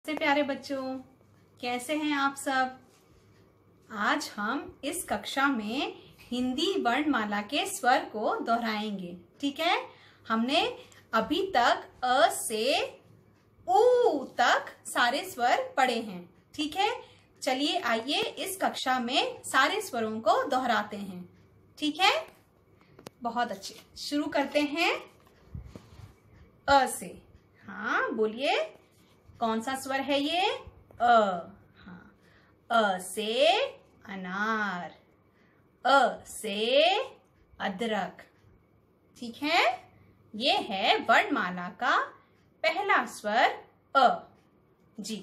से प्यारे बच्चों, कैसे हैं आप सब। आज हम इस कक्षा में हिंदी वर्णमाला के स्वर को दोहराएंगे। ठीक है, हमने अभी तक अ से ऊ तक सारे स्वर पढ़े हैं। ठीक है, चलिए आइए इस कक्षा में सारे स्वरों को दोहराते हैं। ठीक है, बहुत अच्छे। शुरू करते हैं अ से। हाँ बोलिए, कौन सा स्वर है ये? अ। हाँ, अ से अनार, अ से अदरक। ठीक है, ये है वर्णमाला का पहला स्वर अ। जी,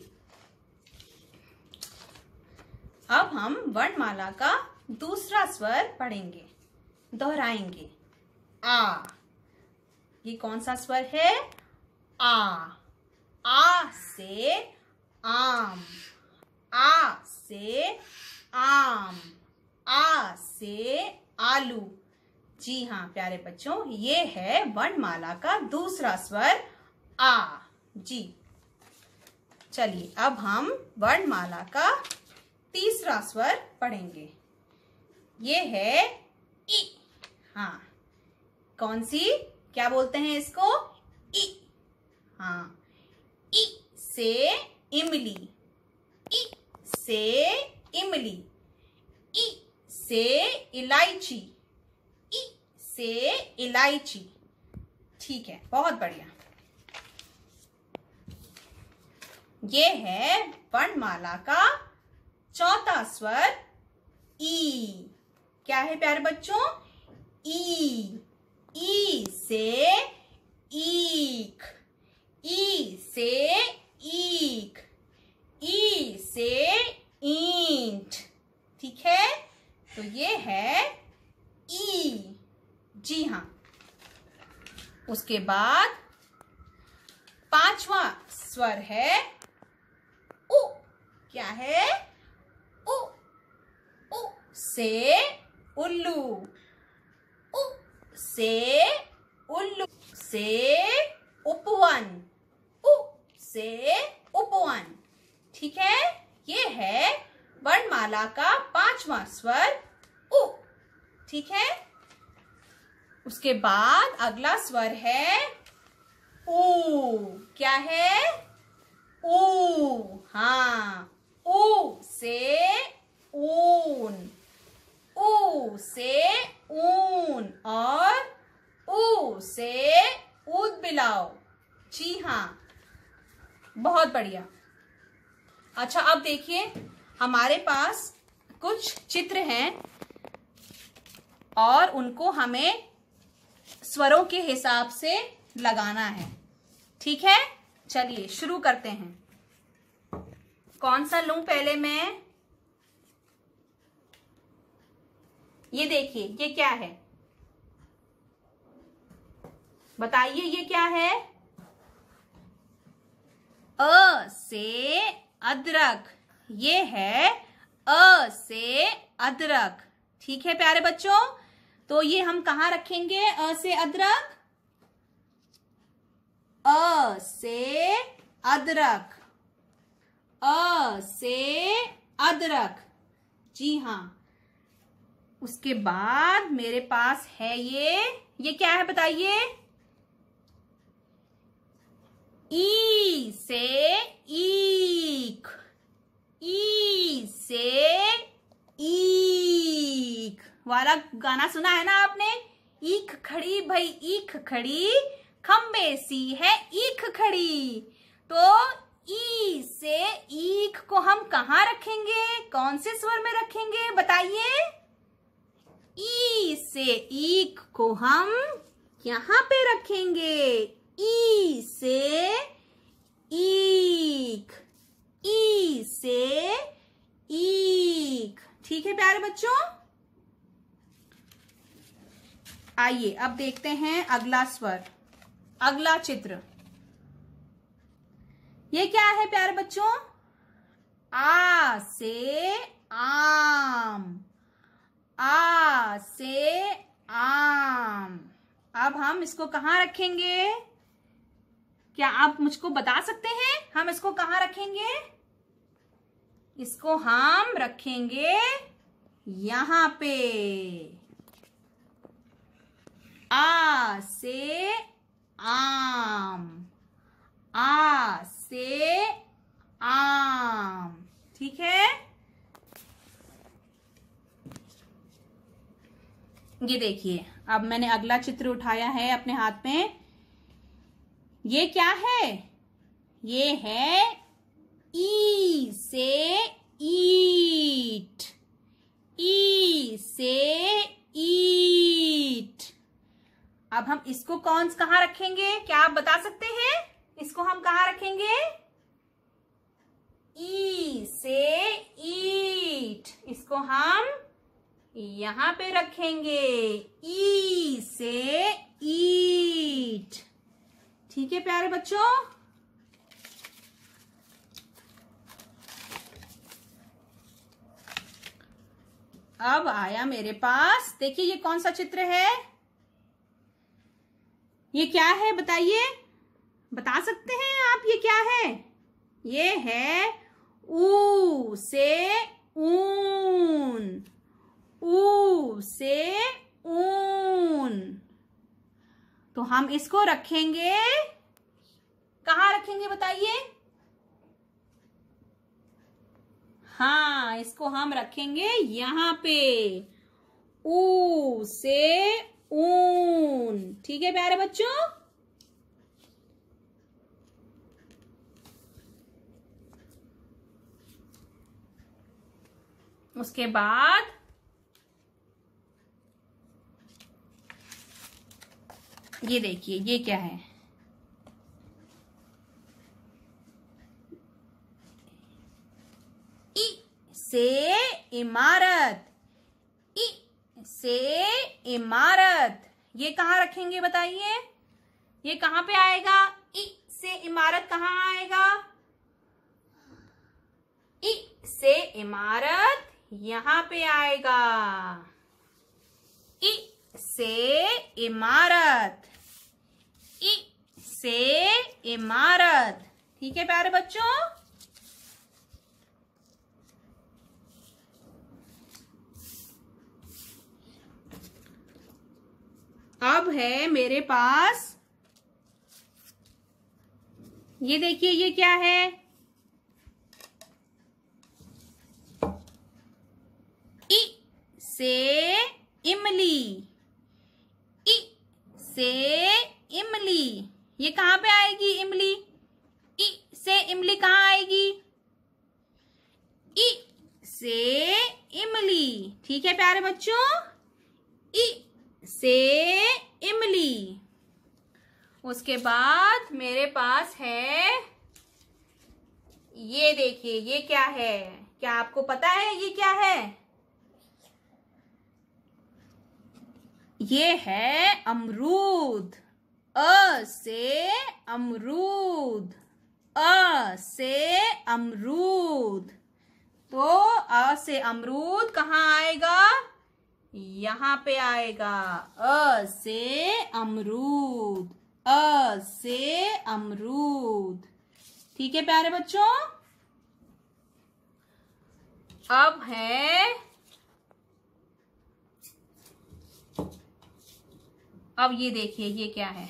अब हम वर्णमाला का दूसरा स्वर पढ़ेंगे, दोहराएंगे। आ। ये कौन सा स्वर है? आ। आ से आम, आ से आम, आ से आलू। जी हाँ प्यारे बच्चों, ये है वर्णमाला का दूसरा स्वर आ। जी, चलिए अब हम वर्णमाला का तीसरा स्वर पढ़ेंगे। ये है ई। हाँ, कौन सी, क्या बोलते हैं इसको? ई। हाँ, ई से इमली, ई से इमली, ई से इलायची, ई से इलायची। ठीक है, बहुत बढ़िया। ये है वर्णमाला का चौथा स्वर ई। क्या है प्यारे बच्चों? ई। ई से ईख, ई से ईख, ई से ईंट। ठीक है, तो ये है ई। जी हाँ, उसके बाद पांचवा स्वर है उ। क्या है? उ। उ से उल्लू, उ से उल्लू, से उपवन, उ से उपवन। ठीक है, ये है वर्णमाला का पांचवा स्वर उ। ठीक है, उसके बाद अगला स्वर है ऊ। क्या है? ऊ। हाँ, ऊ से ऊन, ऊ से ऊन और ऊ से ऊद बिलाओ। जी हाँ, बहुत बढ़िया। अच्छा, अब देखिए हमारे पास कुछ चित्र हैं और उनको हमें स्वरों के हिसाब से लगाना है। ठीक है, चलिए शुरू करते हैं। कौन सा लूं पहले मैं? ये देखिए, ये क्या है? बताइए, ये क्या है? अ से अदरक। ये है अ से अदरक। ठीक है प्यारे बच्चों, तो ये हम कहाँ रखेंगे? अ से अदरक, अ से अदरक, अ से अदरक। जी हाँ, उसके बाद मेरे पास है ये क्या है बताइए? ई से ईख, ई से ईख वाला गाना सुना है ना आपने? ईख खड़ी भई ईख खड़ी, खम्बे सी है ईख खड़ी। तो ई से ईख को हम कहाँ रखेंगे? कौन से स्वर में रखेंगे बताइए? ई से ईख को हम यहाँ पे रखेंगे। ई से ईख, ई से ईख। ठीक है प्यारे बच्चों, आइए अब देखते हैं अगला स्वर, अगला चित्र। ये क्या है प्यारे बच्चों? आ से आम, आ से आम। अब हम इसको कहाँ रखेंगे? क्या आप मुझको बता सकते हैं हम इसको कहाँ रखेंगे? इसको हम रखेंगे यहां पे। आ से आम, आ से आम। ठीक है, ये देखिए अब मैंने अगला चित्र उठाया है अपने हाथ में। ये क्या है? ये है ई से ईट, ई से ईट। अब हम इसको कहाँ रखेंगे? क्या आप बता सकते हैं? इसको हम कहाँ रखेंगे? ई से ईट, इसको हम यहां पे रखेंगे, ई से ईट। ठीक है प्यारे बच्चों, अब आया मेरे पास, देखिए ये कौन सा चित्र है? ये क्या है बताइए, बता सकते हैं आप ये क्या है? ये है ऊ से ऊन, ऊ से ऊन। तो हम इसको रखेंगे, कहाँ रखेंगे बताइए? हाँ, इसको हम रखेंगे यहां पे, ऊ से ऊन। ठीक है प्यारे बच्चों, उसके बाद ये देखिए ये क्या है? ई से इमारत, ई से इमारत। ये कहाँ रखेंगे बताइए? ये कहाँ पे आएगा? ई से इमारत कहाँ आएगा? ई से इमारत यहां पे आएगा, ई से इमारत, ई से इमारत। ठीक है प्यारे बच्चों, अब है मेरे पास, ये देखिए ये क्या है? ई से इमली, ई से इमली। ये कहाँ पे आएगी इमली? ई से इमली कहाँ आएगी? ई से इमली। ठीक है प्यारे बच्चों, ई से इमली। उसके बाद मेरे पास है, ये देखिए ये क्या है? क्या आपको पता है ये क्या है? ये है अमरूद, अ से अमरूद, अ से अमरूद। तो अ से अमरूद कहाँ आएगा? यहां पे आएगा, अ से अमरूद, अ से अमरूद। ठीक है प्यारे बच्चों, अब है, अब ये देखिए ये क्या है?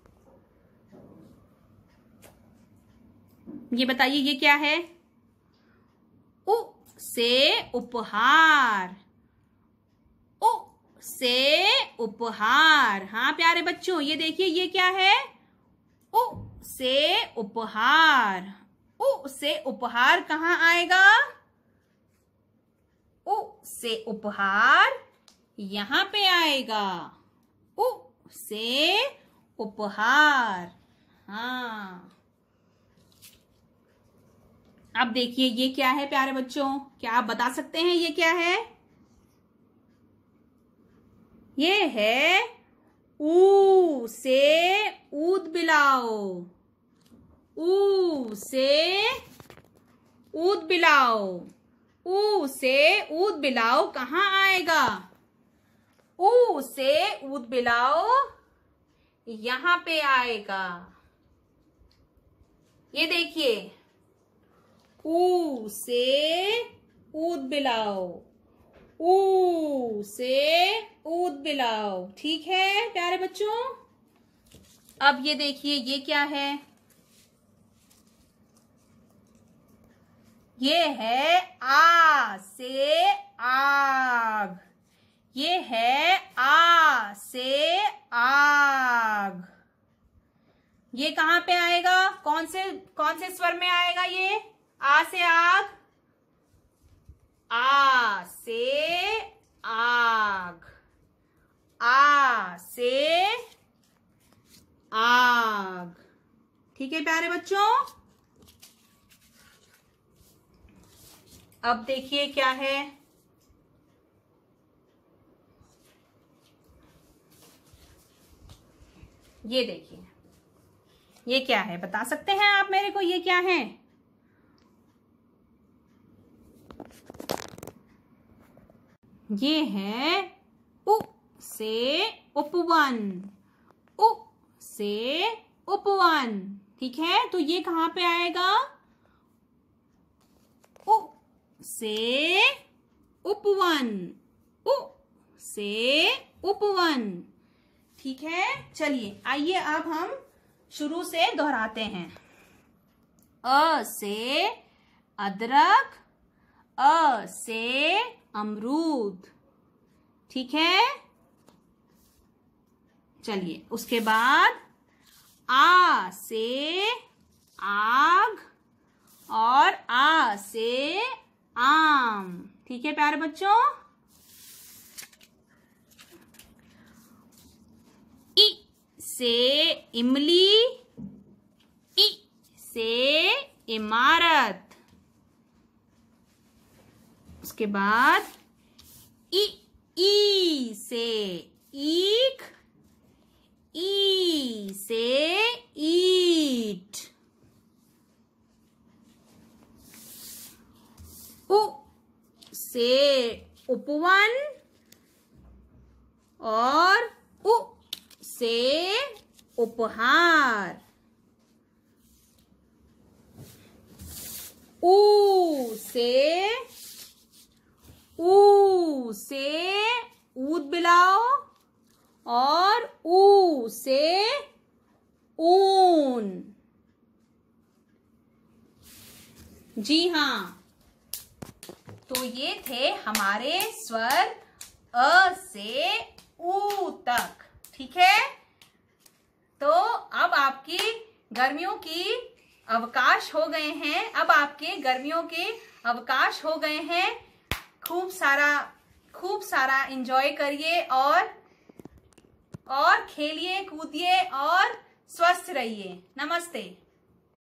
ये बताइए ये क्या है? उ से उपहार, उ से उपहार। हाँ प्यारे बच्चों, ये देखिए ये क्या है? उ से उपहार, उ से उपहार कहाँ आएगा? उ से उपहार यहां पे आएगा, उ से उपहार। हाँ, अब देखिए ये क्या है प्यारे बच्चों? क्या आप बता सकते हैं ये क्या है? ये है ऊ से ऊद बिलाओ, ऊ से ऊद बिलाओ, ऊ से ऊद बिलाओ कहाँ आएगा? ऊ से ऊद बिलाओ यहां पे आएगा। ये देखिए, ऊ से ऊद बिलाओ, ऊ से ऊद बिलाओ। ठीक है प्यारे बच्चों। अब ये देखिए, ये क्या है? ये है आ से आग, ये है आ से आग। ये कहाँ पे आएगा? कौन से स्वर में आएगा ये? आ से आग, आ से आग, आ से आग। ठीक है प्यारे बच्चों। अब देखिए क्या है? ये देखिए, ये क्या है? बता सकते हैं आप मेरे को, ये क्या है? ये है उ से उपवन, उ से उपवन। ठीक है, तो ये कहाँ पे आएगा? उ से उपवन, उ से उपवन। ठीक है, चलिए आइए अब हम शुरू से दोहराते हैं। अ से अदरक, अ से अमरूद। ठीक है, चलिए उसके बाद आ से आग और आ से आम। ठीक है प्यारे बच्चों। इ से इमली, इ से इमारत। उसके बाद ई से ईख, ई से ईट। उ से उपवन और उ से उपहार। ऊ से ऊद बिलाओ और ऊ से ऊन। जी हाँ, तो ये थे हमारे स्वर अ से ऊ तक। ठीक है, तो अब आपकी गर्मियों की अवकाश हो गए हैं। अब आपके गर्मियों के अवकाश हो गए हैं। खूब सारा एंजॉय करिए और खेलिए, कूदिए और स्वस्थ रहिए। नमस्ते।